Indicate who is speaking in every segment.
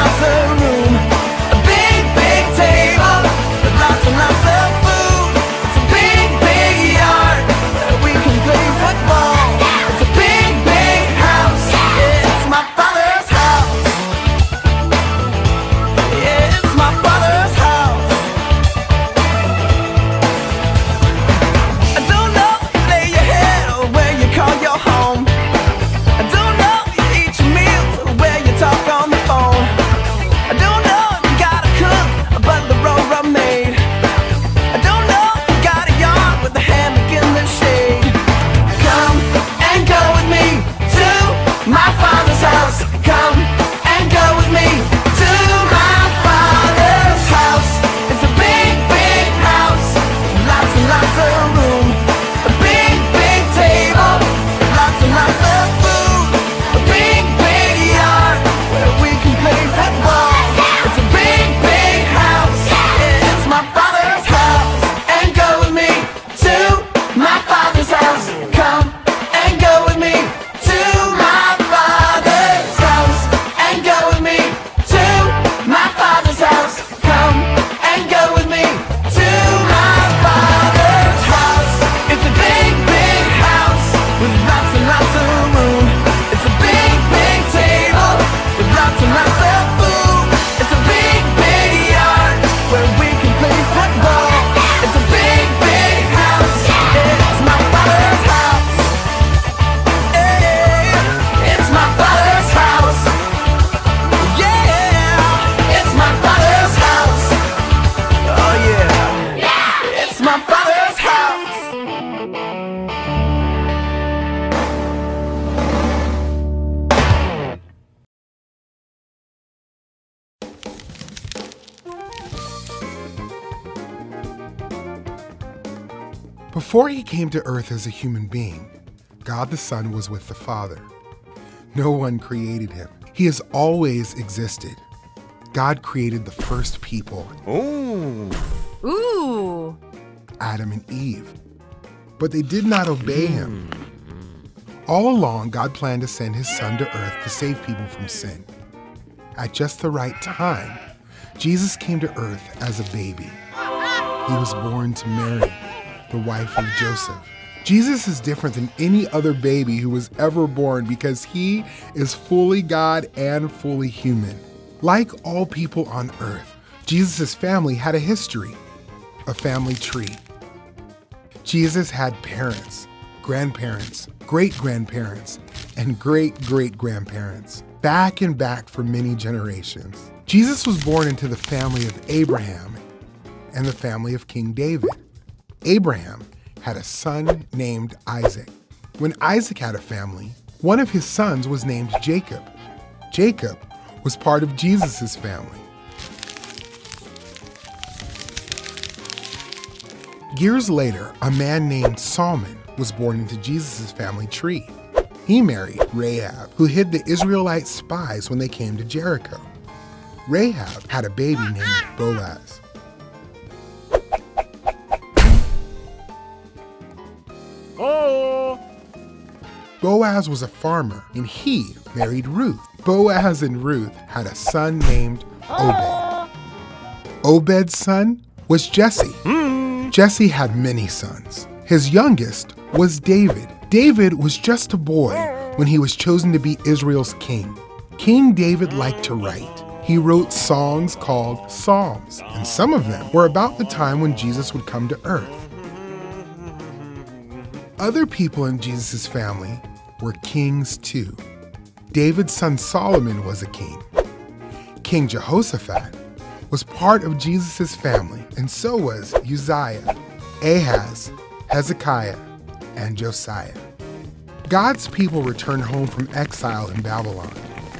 Speaker 1: lots of room. A big, big table with lots and lots of food. It's a big, big yard where we can play football. It's a big, big house. Yeah, it's my father's house. Yeah, it's my father's house. I don't know where you lay your head or where you call your home. I don't know if you eat your meals or where you talk on the phone. I don't know if you got a cook, a butler or a maid. I don't know if you got a yard with a hammock in the shade. Come and go with me to my father's house. Come and go with me to my father's house. It's a big, big house, lots and lots of room. A big, big table, lots and lots of food. A big, big yard where we can play football. It's a big, big house. Yeah, it's my father's house. And go with me to my father's house. Come and go with me to my father's house. And go with me to my father's house. Come and go with me to my father's house. It's a big, big house with lots and lots of room. It's a big, big table with lots and lots of food. It's a big, big yard where we can play football. It's a big, big house. It's my father's house. Yeah, it's my father's house. Yeah, it's my father's house. Oh yeah, it's my father's house.
Speaker 2: Before he came to earth as a human being, God the Son was with the Father. No one created him. He has always existed. God created the first people,
Speaker 3: Ooh.
Speaker 2: Adam and Eve, but they did not obey him. All along, God planned to send his Son to earth to save people from sin. At just the right time, Jesus came to earth as a baby. He was born to Mary, the wife of Joseph. Jesus is different than any other baby who was ever born because he is fully God and fully human. Like all people on earth, Jesus' family had a history, a family tree. Jesus had parents, grandparents, great-grandparents, and great-great-grandparents, back and back for many generations. Jesus was born into the family of Abraham and the family of King David. Abraham had a son named Isaac. When Isaac had a family, one of his sons was named Jacob. Jacob was part of Jesus' family. Years later, a man named Solomon was born into Jesus' family tree. He married Rahab, who hid the Israelite spies when they came to Jericho. Rahab had a baby named Boaz. Boaz was a farmer, and he married Ruth. Boaz and Ruth had a son named Obed. Obed's son was Jesse. Jesse had many sons. His youngest was David. David was just a boy when he was chosen to be Israel's king. King David liked to write. He wrote songs called Psalms, and some of them were about the time when Jesus would come to earth. Other people in Jesus' family were kings too. David's son Solomon was a king. King Jehoshaphat was part of Jesus' family, and so was Uzziah, Ahaz, Hezekiah, and Josiah. God's people returned home from exile in Babylon.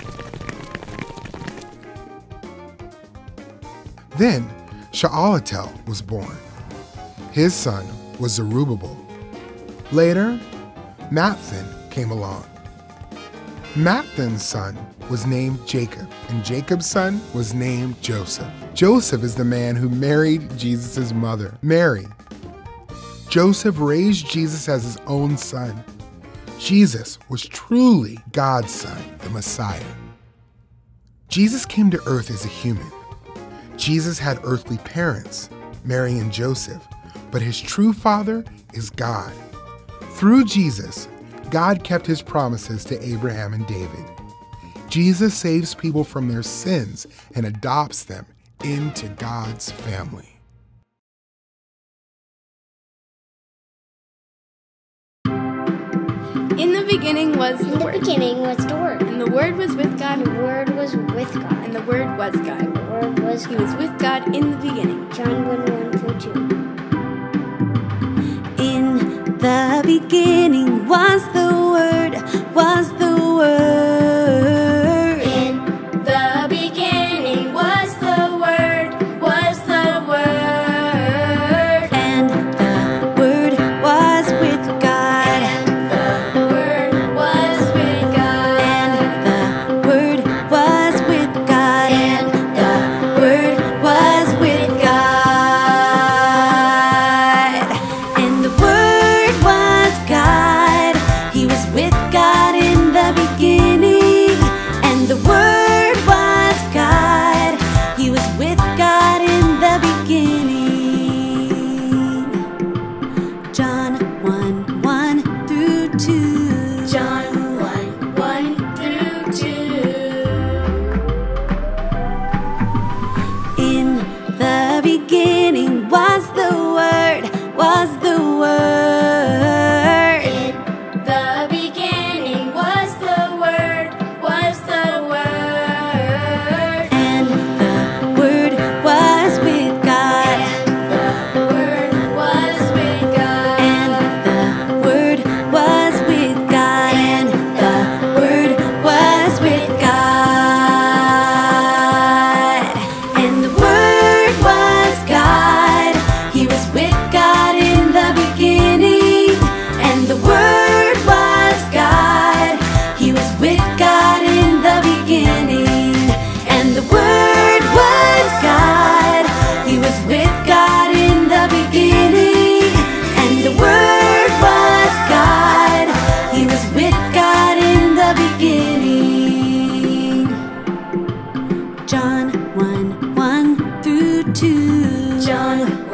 Speaker 2: Then Shealtiel was born. His son was Zerubbabel. Later, Matthan came along. Matthan's son was named Jacob, and Jacob's son was named Joseph. Joseph is the man who married Jesus' mother, Mary. Joseph raised Jesus as his own son. Jesus was truly God's son, the Messiah. Jesus came to earth as a human. Jesus had earthly parents, Mary and Joseph, but his true father is God. Through Jesus, God kept his promises to Abraham and David. Jesus saves people from their sins and adopts them into God's family.
Speaker 3: In the beginning was the Word.
Speaker 4: beginning was the Word.
Speaker 3: And the Word was with God.
Speaker 4: The Word was with God.
Speaker 3: And the Word was God.
Speaker 4: The Word was
Speaker 3: He
Speaker 4: God.
Speaker 3: was with God in the beginning.
Speaker 4: John 1:1-2.
Speaker 5: In the beginning was the Word, was the Word.
Speaker 3: In the beginning was the Word, was the Word.
Speaker 5: And the Word was with God.
Speaker 3: The Word was with God.
Speaker 5: And the Word was with God.
Speaker 3: And
Speaker 5: the Word was with God. And the Word was God. He was with God in the beginning. And the Word was God. He was with God in the beginning. John 1:1-2.
Speaker 3: John 1:1-2.
Speaker 5: In the beginning was the Word, was the Word.
Speaker 3: In the beginning was the Word, was the Word.
Speaker 5: And the Word was with God.
Speaker 3: The Word was with God.
Speaker 5: And the Word was with God. And the Word was with God. And the Word was God. He was with God in the beginning. And the Word was God. He was with God in the beginning. And the Word was God. He was with God in the beginning. And the Word was God. He was with God in the beginning. John 1:1-2.
Speaker 3: John